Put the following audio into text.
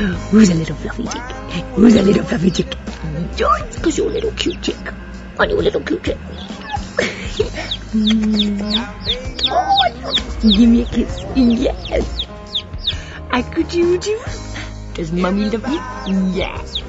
Who's a little fluffy chick? Who's a little fluffy chick? George, because you're a little cute chick. Aren't you a little cute chick? Oh, give me a kiss. Yes. I could you. Does Mummy love you? Yes.